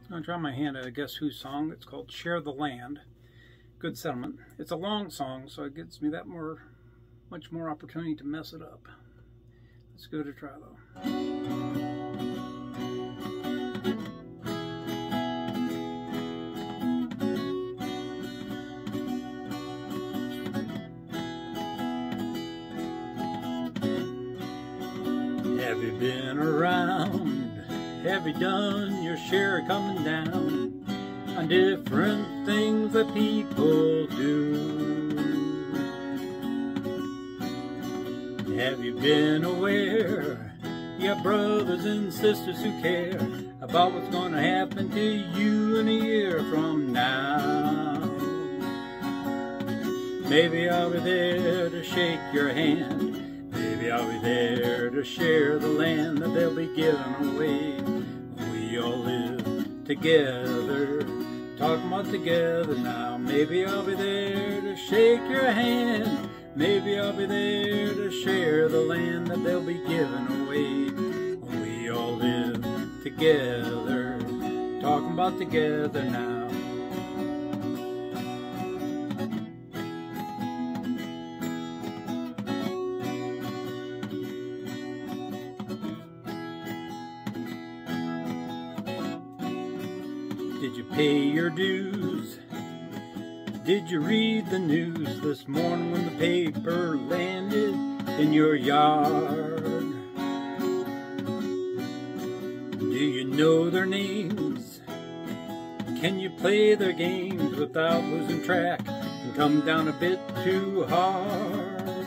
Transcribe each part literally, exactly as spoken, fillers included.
I'll try my hand at a Guess Who song. It's called Share the Land. Good settlement. It's a long song, so it gives me that more, much more opportunity to mess it up. Let's give it a try though. Have you been around? Have you done your share of coming down on different things that people do? Have you been aware you got brothers and sisters who care about what's going to happen to you in a year from now? Maybe I'll be there to shake your hand. Maybe I'll be there to share the land that they'll be giving away. We all live together, talking about together now. Maybe I'll be there to shake your hand. Maybe I'll be there to share the land that they'll be giving away. We all live together, talking about together now. Did you pay your dues? Did you read the news this morning when the paper landed in your yard? Do you know their names? Can you play their games without losing track and come down a bit too hard?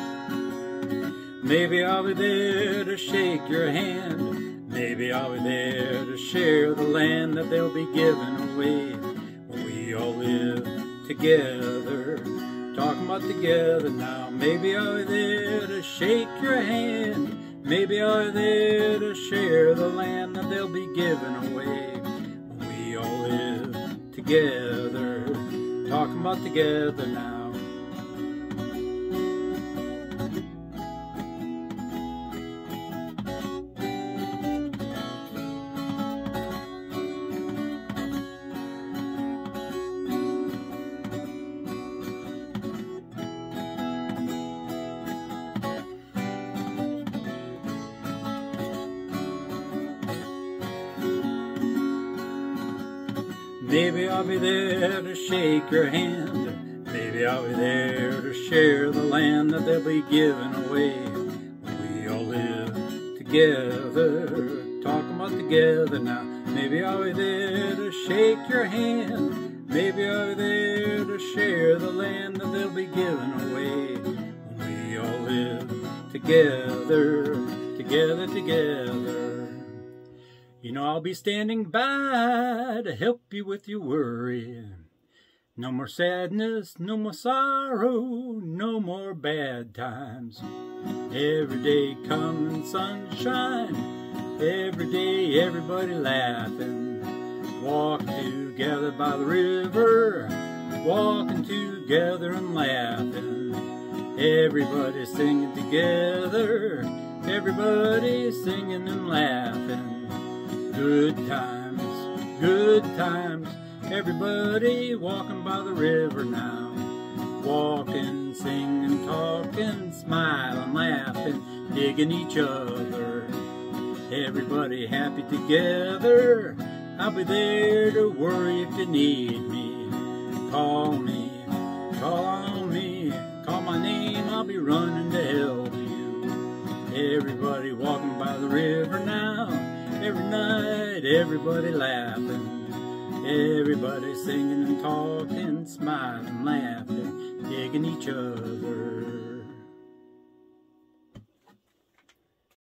Maybe I'll be there to shake your hand. Maybe I'll be there to share the land that they'll be giving away. We all live together, talking about together now. Maybe I'll be there to shake your hand. Maybe I'll be there to share the land that they'll be giving away. We all live together, talking about together now. Maybe I'll be there to shake your hand. Maybe I'll be there to share the land that they'll be giving away. We all live together, talking about together now. Maybe I'll be there to shake your hand. Maybe I'll be there to share the land that they'll be giving away. We all live together, together, together. You know I'll be standing by to help you with your worry. No more sadness, no more sorrow, no more bad times. Every day coming sunshine, every day everybody laughing. Walking together by the river, walking together and laughing. Everybody singing together, everybody singing and laughing. Good times, good times, everybody walking by the river now. Walking, singing, talking, smiling, laughing, digging each other. Everybody happy together. I'll be there to worry if you need me. Call me, call on me, call my name, I'll be running to help you. Everybody walking by the river now. Every night, everybody laughing, everybody singing and talking, smiling, laughing, digging each other.